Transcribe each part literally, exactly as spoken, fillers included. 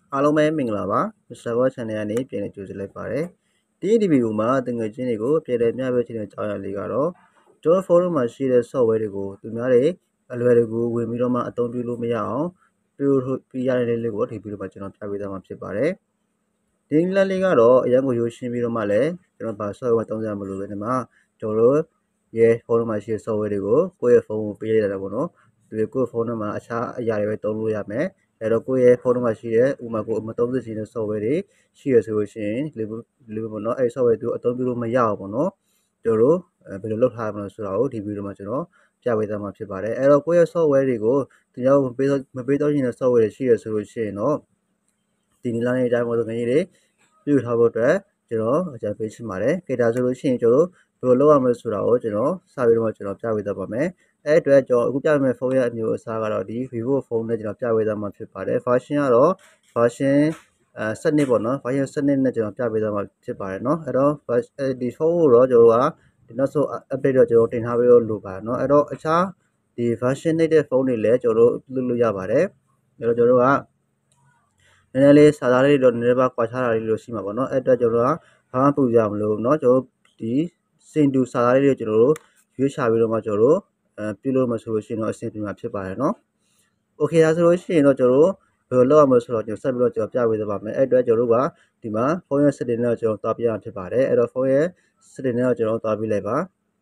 အားလုံးပဲမင်္ဂလာပါ Mister Go Channel ကနေပြန်လည်ကြိုဆိုလိုက်ပါတယ်ဒီ video မှာတငယ်ချင်းတွေကိုပြည်လည်မျှဝေချင်တဲ့အကြောင်းအရာလေးကတော့ကျွန်တော် forum မှာရှိတဲ့ software တွေကိုသူများတွေအလွယ်တကူဝင်ပြီးတော့မှအသုံးပြုလို့မရအောင်ပြုပြရတဲ့လေးကိုဒီ video မှာကျွန်တော်ပြပေးသွားမှာဖြစ်ပါတယ်ဒီလမ်းလေးကတော့အရင်ကိုရိုးရှင်းပြီးတော့မှလည်းကျွန်တော်ဗာ software သုံးစရာမလိုပဲဒီမှာကျွန်တော်တို့ရဲ့ forum မှာရှိတဲ့ software တွေကိုကိုယ့်ရဲ့ဖုန်းကိုပေးရတာပေါ့နော်ဒီကိုယ့်ဖုန်းထဲမှာအခြားအရာတွေပဲသုံးလို့ရမယ်အဲ့တော့ကိုယ့်ရဲ့ဖုန်းထဲမှာရှိတဲ့ဥမာကိုမသုံးသင့်တဲ့ software တွေရှိရဆိုလို့ရှိရင်ဒီလိုပေါ့နော်အဲ့ software တို့အသုံးပြုလို့မရအောင်ပေါ့နော်ကျွန်တော်တို့ဘယ်လိုလုပ်ထားမလဲဆိုတာကိုဒီ video မှာကျွန်တော်ပြပေးသွားမှာဖြစ်ပါတယ်အဲ့တော့ကိုယ့်ရဲ့ software တွေကိုတရားမပေးမပေးတော့တဲ့ software တွေရှိရဆိုလို့ရှိရင်တော့ဒီနည်းလမ်းလေးအတိုင်းပေါ့ဆိုငယ်ကြီးတွေပြုထားဖို့အတွက်ကျွန်တော်အကြံပေးချင်ပါတယ်ကြည့်ဒါဆိုလို့ရှိရင်ကျွန်တော်ဘယ်လိုလုပ်ရမလဲဆိုတာကိုကျွန်တော်စာပြီးတော့ကျွန်တော်ပြပေးသွားပါမယ်အဲ့အတွက်ကျွန်တော်အခုပြမယ့်ဖုန်းရဲ့အမျိုးအစားကတော့ဒီ Vivo ဖုန်းနဲ့ကျွန်တော်ပြပေးသွားမှာဖြစ်ပါတယ် version ကတော့ version အဲစနစ်ပေါ့နော် version စနစ်နဲ့ကျွန်တော်ပြပေးသွားမှာဖြစ်ပါတယ်เนาะအဲ့တော့ဒီဖုန်းကိုတော့ကျွန်တော်ကဒီနောက်ဆုံး update တော့ကျွန်တော်တင်ထားပြီးတော့လိုပါတယ်เนาะအဲ့တော့အခြားဒီ version နေတဲ့ဖုန်းတွေလည်းကျွန်တော်တို့လုပ်လို့ရပါတယ်အဲ့တော့ကျွန်တော်တို့ကနည်းနည်းလေးစာသားလေးတော့နည်းနည်းပါကွာခြားတာလေးလို့ရှိမှာပေါ့เนาะအဲ့အတွက်ကျွန်တော်ကဘာမှပူကြမလို့เนาะကျွန်တော်ဒီစင်တူစာသားလေးတွေကျွန်တော်တို့ရွေးချပြီးတော့မှကျွန်တော်တို့အဲပြုလုပ်မှဆိုလို့ရှိရင်တော့အဆင်ပြေမှာဖြစ်ပါတယ်เนาะโอเคဒါဆိုလို့ရှိရင်တော့ကျွန်တော်တို့ဘယ်လိုလုပ်ရမလဲဆိုတော့ကျွန်တော်ဆက်ပြီးတော့ကျွန်တော်ပြပေးသွားပါမယ်အဲ့အတွက်ကျွန်တော်တို့ကဒီမှာဖုန်းရဲ့ setting နဲ့ကျွန်တော်တွားပြရဖြစ်ပါတယ်အဲ့တော့ဖုန်းရဲ့ setting နဲ့ကျွန်တော်တွားပြလိုက်ပါ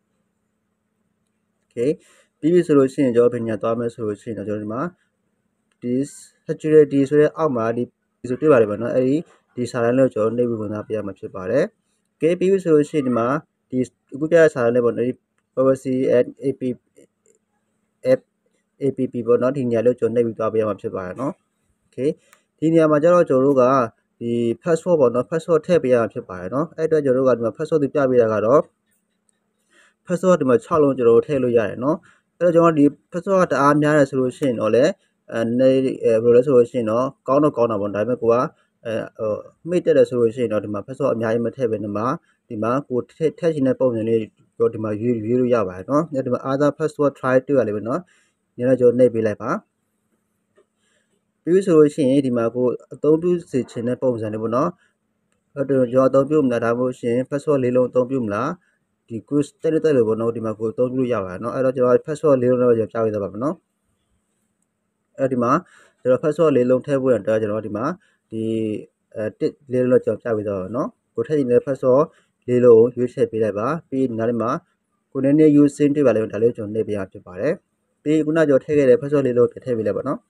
โอเคပြီးပြီဆိုလို့ရှိရင်ကျွန်တော်ဘယ်ညာတွားမယ်ဆိုလို့ရှိရင်တော့ကျွန်တော်ဒီမှာဒီ security ဆိုတဲ့အောက်မှာဒီဆိုတွေ့ပါတယ်ပေါ့နော်အဲ့ဒီဒီစာတန်းလေးကိုကျွန်တော်နှိပ်ပြီးဝင်သားပြရမှာဖြစ်ပါတယ်โอเคပြီးပြီဆိုလို့ရှိရင်ဒီမှာဒီအခုပြရတဲ့စာတန်းလေးပေါ့နော်ဒီ privacy and app app app ပေါ့နော်ဒီနေရာလေးကျွန်တော်နှိပ်ပြီးသွားပြရမှာဖြစ်ပါတယ်နော်โอเคဒီနေရာမှာကျတော့ကျွန်တော်တို့ကဒီ password ပေါ့နော် password ထည့်ပေးရမှာဖြစ်ပါတယ်နော်အဲ့အတွက်ကျွန်တော်တို့ကဒီမှာ password ပြပေးတာကတော့ password ဒီမှာ၆လုံးကျွန်တော်တို့ထည့်လို့ရတယ်နော်အဲ့တော့ကျွန်တော်ဒီ password တအားများတယ်ဆိုလို့ရှိရင်တော့လည်းအဲနေဘယ်လိုလဲဆိုလို့ရှိရင်တော့ကောင်းတော့ကောင်းတာပေါ့ဒါပေမဲ့ကိုကအဲဟိုမိတ်တက်တယ်ဆိုလို့ရှိရင်တော့ဒီမှာ password အများကြီးမထည့်ပဲဒီမှာဒီမှာကိုထည့်ထည့်ချင်တဲ့ပုံစံလေးတော့ဒီမှာရွေးရွေးလို့ရပါတယ်နော်ဒီမှာ other password try တွေ့ရလိမ့်မယ်နော်ညနေကျွန်တော်နှိပ်ပေးလိုက်ပါပြီးဆိုလို့ရှိရင်ဒီမှာကိုအသုံးပြုစေချင်တဲ့ပုံစံလေးပေါ့နော်အဲ့တော့ကျွန်တော်အသုံးပြုမလားဒါမှမဟုတ်ရှင် password လေးလုံးအသုံးပြုမလားဒီ quiz တက်တက်လို့ပေါ့နော်ဒီမှာကိုအသုံးပြုလို့ရပါတယ်နော်အဲ့တော့ကျွန်တော် password လေးလုံးတော့ကျွန်တော်ပြပေးသွားပါမယ်နော်အဲ့ဒီမှာကျွန်တော် password လေးလုံးထည့်ဖို့အတွက်ကျွန်တော်ဒီမှာဒီအဲတစ်လေးလုံးတော့ကျွန်တော်ပြပေးသွားပါမယ်နော်ကိုထည့်နေတဲ့ password လေးလုံးကိုရွေးချယ်ပေးလိုက်ပါပြီးနားလေးမှာကိုနည်းနည်း using တွေ့ပါလိမ့်မယ်ဒါလေးကိုကျွန်တော်နှိပ်ပေးရဖြစ်ပါတယ်ပြီးခုနကျွန်တော်ထည့်ခဲ့တဲ့ password လေးလုံးထည့်ပေးလိုက်ပါနော်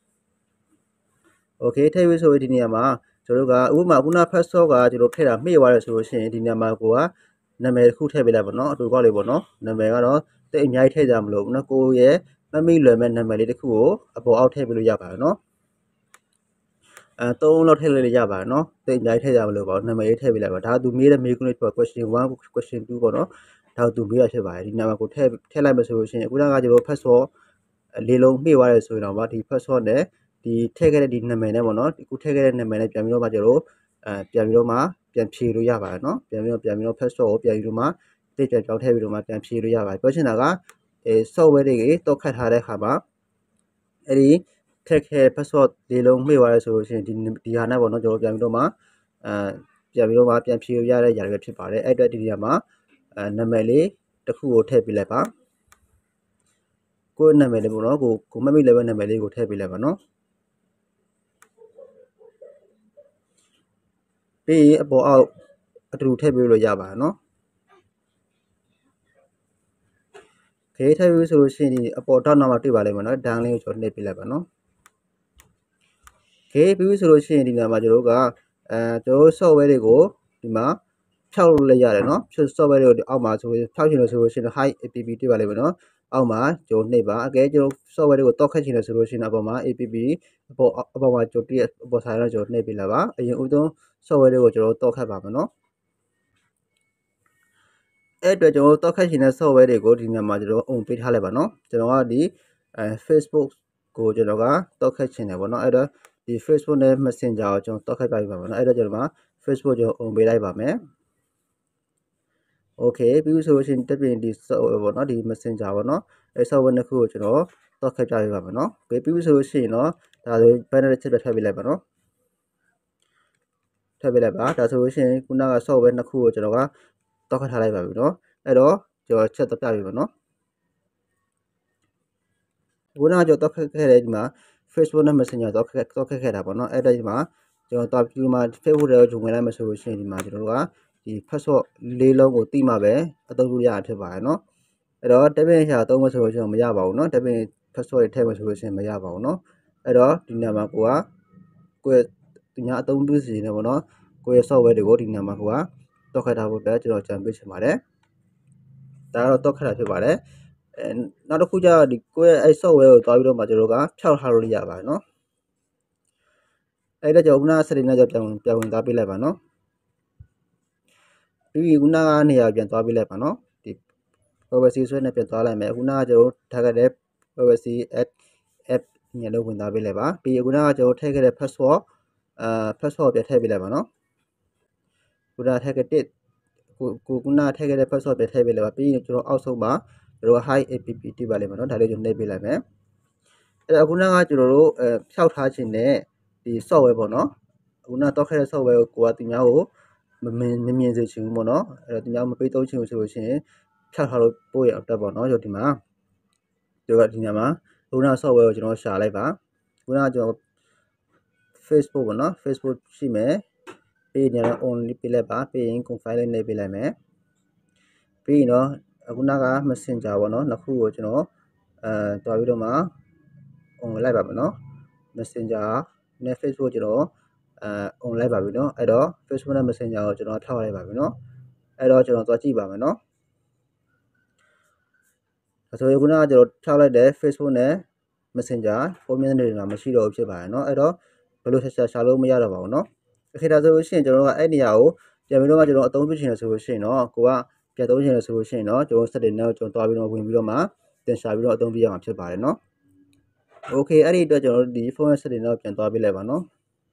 โอเคထည့်ပြီးဆိုဒီနေရာမှာကျွန်တော်တို့ကဥပမာခုန password ကကျွန်တော်ထည့်တာမှီသွားတယ်ဆိုလို့ရှိရင်ဒီနေရာမှာကိုကနာမည်တစ်ခုထည့်ပေးလိုက်ပါနော်အတူကောက်လေးပေါ့နော်နာမည်ကတော့တိတ်အများကြီးထည့်ကြမလို့နော်ကိုရဲ့မမိလွယ်မဲ့နာမည်လေးတစ်ခုကိုအပေါ်အောက်ထည့်ပေးလို့ရပါတယ်နော်အဲသုံးလောက်ထည့်လို့ရပါတယ်နော်တိတ်အများကြီးထည့်ကြမလို့ပေါ့နာမည်လေးထည့်ပေးလိုက်ပါဒါသူမေးတဲ့မေးခွန်းလေးပေါ့ question one question two ပေါ့နော်ဒါသူမေးရဖြစ်ပါတယ်ဒီနေရာမှာကိုထည့်ထည့်လိုက်မယ်ဆိုလို့ရှိရင်အခုနကကျွန်တော် password လေးလုံးမှီသွားတယ်ဆိုရင်တော့ဗာဒီ password နဲ့ဒီထည့်ခဲ့တဲ့ဒီနာမည်နဲ့ပေါ့နော်ဒီခုထည့်ခဲ့တဲ့နာမည်နဲ့ပြန်ပြီးတော့မှကျွန်တော်အဲပြန်ပြီးတော့မှပြန်ဖြည့်လို့ရပါတယ်နော်ပြန်ပြီးတော့ပြန်ပြီးတော့ password ကိုပြန်ပြီးတော့မှတိတ်ပြန်ကြောင်းထည့်ပြီးတော့မှပြန်ဖြည့်လို့ရပါတယ်ပြောချင်တာကအဲ software တွေတောက်ခတ်ထားတဲ့အခါမှာအဲ့ဒီထည့်ခဲ့ password လေးလုံးမှီသွားတယ်ဆိုလို့ရှိရင်ဒီဒီဟာနဲ့ပေါ့နော်ကျွန်တော်ပြန်ပြီးတော့မှအဲပြန်ပြီးတော့မှပြန်ဖြည့်လို့ရတဲ့ຢာတွေဖြစ်ပါတယ်အဲ့အတွက်ဒီနေရာမှာအဲနာမည်လေးတစ်ခုကိုထည့်ပေးလိုက်ပါကိုယ့်နာမည်လေးပေါ့နော်ကိုကိုမမိလည်းပဲနာမည်လေးကိုထည့်ပေးလိုက်ပါနော်ပြီးအပေါ်အောက်အတူတူထည့်ပေးလို့ရပါတယ်နော်ခေထည့်ပြီးဆိုလို့ရှိရင်ဒီအပေါ်ထောက်နောက်မှာတွေ့ပါလိမ့်မယ်နော်ဒန်းလေးကိုကျွန်တော်နှိပ်ပေးလိုက်ပါနော်ခေပြီးဆိုလို့ရှိရင်ဒီနေရာမှာကျွန်တော်တို့ကအဲကျွန်တော်တို့ software တွေကိုဒီမှာဖြောက်လို့လည်းရတယ်နော်ဖြောက် software တွေကိုအောက်မှာဆိုဖြောက်ချင်လို့ဆိုလို့ရှိရင် high app တွေ့ပါလိမ့်မယ်နော်အောက်မှာကျွန်တော်နှိပ်ပါအကဲကျွန်တော် software တွေကိုတောက်ခတ်ချင်တယ်ဆိုလို့ရှိရင်အပေါ်မှာ app အပေါ်အပေါ်မှာကျွန်တော်တည့်အပေါ်ဆိုင်တော့ကျွန်တော်နှိပ်ပေးလိုက်ပါအရင်ဦးဆုံး software တွေကိုကျွန်တော်တောက်ခတ်ပါမယ်နော်အဲ့အတွက်ကျွန်တော်တောက်ခတ်ချင်တဲ့ software တွေကိုဒီနေရာမှာကျွန်တော်အုံပေးထားလိုက်ပါနော်ကျွန်တော်ကဒီအဲ Facebook ကိုကျွန်တော်ကတောက်ခတ်ချင်တယ်ပေါ့နော်အဲ့တော့ဒီ Facebook နဲ့ Messenger ကိုကျွန်တော်တောက်ခတ်ပြပေးပါမယ်နော်အဲ့တော့ကျွန်တော်မှာ Facebook ကျွန်တော်အုံပေးလိုက်ပါမယ်โอเคပြီးဆိုလို့ရှိရင်တက်ပြင်ဒီ software ပေါ့နော်ဒီ Messenger ပေါ့နော်အဲ software နှစ်ခုကိုကျွန်တော်တောက်ခတ်ပြပေးပါမယ်နော်ပြီးပြီးဆိုလို့ရှိရင်တော့ဒါဆို banner တစ်ချက်ပဲထည့်ပေးလိုက်ပါနော်ထည့်ပေးလိုက်ပါဒါဆိုလို့ရှိရင်ခုနက software နှစ်ခုကိုကျွန်တော်ကတောက်ခတ်ထားလိုက်ပါပြီเนาะအဲ့တော့ကျွန်တော်ချက်တော့ပြပြီပါเนาะခုနကကျွန်တော်တောက်ခတ်ခဲ့တဲ့ဒီမှာ Facebook နဲ့ Messenger တောက်ခတ်တောက်ခတ်ခဲ့တာပေါ့เนาะအဲ့ဒါဒီမှာကျွန်တော်တောက်ပြီးမှ Facebook တွေကိုဂျုံဝင်လိုက်မှဆိုလို့ရှိရင်ဒီမှာကျွန်တော်တို့ကဒီ password လေးလုံးကိုတိမှပဲအသုံးပြုရတာဖြစ်ပါတယ်เนาะအဲ့တော့ tabin ရှာသုံးမဆိုလို့ကျွန်တော်မရပါဘူးเนาะ tabin password တွေထည့်မဆိုလို့ရှိရင်မရပါဘူးเนาะအဲ့တော့ဒီနေရာမှာကိုကကိုယ့်ဒီညာအသုံးပြုစီနေပေါ့เนาะကိုယ့်ရဲ့ software တွေကိုဒီနေရာမှာကိုကတောက်ခတ်ထားဖို့အတွက်ကျွန်တော်ကြံပေးချင်ပါတယ်ဒါကတော့တောက်ခတ်တာဖြစ်ပါတယ်အဲနောက်တစ်ခုကျတော့ဒီကိုယ့်ရဲ့အဲ software ကိုတွားပြီးတော့မှကျွန်တော်ကဖြောက်ထားလို့ရပါတယ်เนาะအဲ့ဒါကြောင့်ခုနက setting နဲ့ကြောင့်ပြန်ပြန်ဝင်သွားပေးလိုက်ပါเนาะပြီးခုနကနေရာပြန်သွားပေးလိုက်ပါเนาะဒီ privacy ဆွဲနဲ့ပြန်သွားလိုက်မယ်ခုနကကျွန်တော်ထားခဲ့တဲ့ privacy app app ညလုံးဝင်သွားပေးလိုက်ပါပြီးခုနကကျွန်တော်ထည့်ခဲ့တဲ့ password အာ password ပြန်ထည့်ပေးလိုက်ပါเนาะခုနထည့်ခဲ့တဲ့ကိုခုနထည့်ခဲ့တဲ့ password ပြန်ထည့်ပေးလိုက်ပါပြီးရင်ကျွန်တော်အောက်ဆုံးမှာကျွန်တော် hi app တိပါလိမ့်မယ်เนาะဒါလေးကျွန်တော်နှိပ်ပေးလိုက်မယ်အဲ့တော့ခုနကကျွန်တော်တို့အဲဖြောက်ထားခြင်းနဲ့ဒီ software ပေါ့เนาะခုနတောက်ခဲ့တဲ့ software ကိုကိုကသူများကိုမမြင်မမြင်စေချင်ဘူးပေါ့เนาะအဲ့တော့သူများမပေးသုံးချင်ဘူးဆိုလို့ရှိရင်ဖြောက်ထားလို့ပို့ရအတွက်ပေါ့เนาะကျွန်တော်ဒီမှာကျွန်တော်ဒီညမှာခုန software ကိုကျွန်တော်ရှာလိုက်ပါခုနကကျွန်တော် Facebook ပေါ့เนาะ Facebook ရှိမယ်ပြီးရင်တော့ only ပေးလိုက်ပါပြီးရင် confine လေးနေပေးလိုက်မယ်ပြီးရင်တော့ခုနက Messenger ပေါ့เนาะနှစ်ခုကိုကျွန်တော်အဲတွားပြီးတော့မှ on လိုက်ပါမယ်เนาะ Messenger နဲ့ Facebook ကျွန်တော်အဲ on လိုက်ပါပြီเนาะအဲ့တော့ Facebook နဲ့ Messenger ကိုကျွန်တော်ထောက်လိုက်ပါပြီเนาะအဲ့တော့ကျွန်တော်သွားကြည့်ပါမယ်เนาะဆိုရင်ခုနကကျွန်တော်ထောက်လိုက်တဲ့ Facebook နဲ့ Messenger ပုံမြင်နေမှာမရှိတော့ဘူးဖြစ်ပါတယ်เนาะအဲ့တော့ဘယ်လိုဆက်ဆက်ရှာလို့မရတော့ပါဘူးเนาะအခါဒါဆိုလို့ရှိရင်ကျွန်တော်ကအဲ့နေရာကိုပြန်ပြီးတော့မှကျွန်တော်အသုံးပြုချင်တယ်ဆိုလို့ရှိရင်เนาะကိုကပြန်သုံးချင်တယ်ဆိုလို့ရှိရင်เนาะကျွန်တော် setting နဲ့ကျွန်တော်တွားပြီးတော့ဝင်ပြီးတော့မှတင်ရှာပြီးတော့အသုံးပြုရမှာဖြစ်ပါတယ်เนาะโอเคအဲ့ဒီအတွက်ကျွန်တော်တို့ဒီ phone setting တော့ပြန်သွားပေးလိုက်ပါเนาะ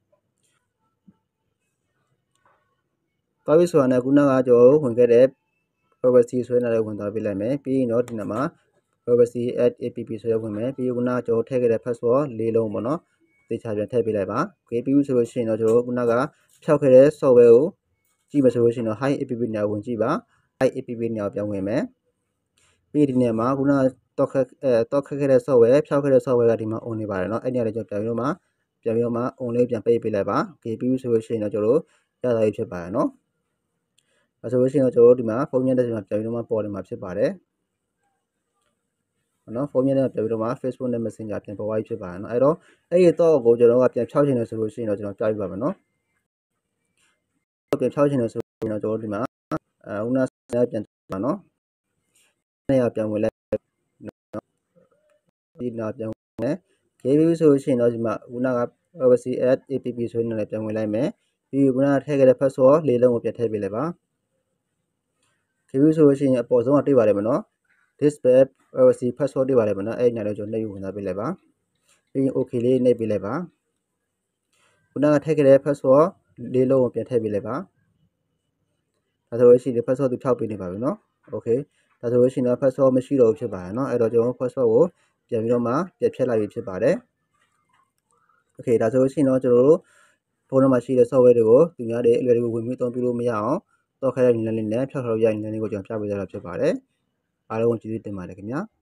သွားပြီဆိုတာနဲ့ခုနကကျွန်တော်ဝင်ခဲ့တဲ့ privacy ဆွဲနေတယ်ဝင်သွားပေးလိုက်မယ်ပြီးရင်တော့ဒီနေ့မှာ privacy app ဆွဲဝင်မယ်ပြီးခုနကကျွန်တော်ထည့်ခဲ့တဲ့ password လေးလုံးပေါ့เนาะသေချာပြန်ထည့်ပေးလိုက်ပါโอเคပြီးပြီဆိုလို့ရှိရင်တော့ကျွန်တော်ခုနကဖြောက်ခဲ့တဲ့ software ကိုကြည့်မယ်ဆိုလို့ရှိရင်တော့ hi app နေရာဝင်ကြည့်ပါ hi app နေရာပြန်ဝင်မယ်ပြီးဒီနေ့မှာခုနကတော့ခက်အဲတော့ခက်ခဲ့တဲ့ software ဖြောက်ခဲ့တဲ့ software ကဒီမှာ on နေပါတယ်เนาะအဲ့ဒီနေရာလေးကျွန်တော်ပြန်ပြီးတော့မှပြန်ပြီးတော့မှ on လေးပြန်ပေးပေးလိုက်ပါโอเคပြီးပြီဆိုလို့ရှိရင်တော့ကျွန်တော်ရတာရေးဖြစ်ပါတယ်เนาะအဲဆိုလို့ရှိရင်တော့ကျွန်တော်တို့ဒီမှာဖုန်းမြတ်တဲ့ချိန်မှာပြန်ပြီးတော့မှပေါ်နေမှာဖြစ်ပါတယ်နော်ဖုန်းမြတ်တဲ့ပြန်ပြီးတော့မှ Facebook နဲ့ Messenger ပြန်ပေါ်သွားပြီဖြစ်ပါတယ်เนาะအဲ့တော့အဲ့ဒီတော့ကိုကျွန်တော်ကပြန်ဖြောက်ချင်တယ်ဆိုလို့ရှိရင်တော့ကျွန်တော်ကြားပြပါမယ်เนาะပြန်ဖြောက်ချင်တယ်ဆိုရင်တော့ကျွန်တော်ဒီမှာအဲဦးနာပြန်ပါเนาะနေရာပြန်ဝင်လိုက်ဒီနာပြန်ဝင်မယ်ခေပြီးဆိုလို့ရှိရင်တော့ဒီမှာဦးနာက privacy app app ဆိုနေလည်းပြန်ဝင်လိုက်မယ်ပြီးခုနကထည့်ခဲ့တဲ့ password လေးလုံးကိုပြန်ထည့်ပေးလိုက်ပါခေပြီးဆိုလို့ရှိရင်အပေါ်ဆုံးကတွေ့ပါတယ်မနော် display privacy password တွေ့ပါတယ်မနော်အဲ့ဒီနေရာလေးကျွန်တော်နှိပ်ဝင်သွားပေးလိုက်ပါပြီးရင် okay လေးနှိပ်ပေးလိုက်ပါခုနကထည့်ခဲ့တဲ့ password လေးလုံးကိုပြန်ထည့်ပေးလိုက်ပါဒါဆိုလို့ရှိရင် password သူဖြောက်ပေးနေပါပြီနော် okay ဒါဆိုလို့ရှိရင် password မရှိတော့ဘူးဖြစ်ပါတယ်နော်အဲ့တော့ကျွန်တော် password ကိုပြန်ပြီးတော့မှပြန်ဖြတ်လိုက်ပြီဖြစ်ပါတယ်โอเคဒါဆိုလို့ရှိရင်တော့ကျွန်တော်တို့ဖုန်းထဲမှာရှိတဲ့ software တွေကိုသူများတွေအလွယ်တကူဝင်ပြီးအသုံးပြုလို့မရအောင်တော့ခဲတဲ့နည်းလေးနဲ့ဖြောက်ထားလို့ရတဲ့နည်းလေးကိုကျွန်တော်ပြပေးကြတာဖြစ်ပါတယ်အားလုံးကျေးဇူးတင်ပါတယ်ခင်ဗျာ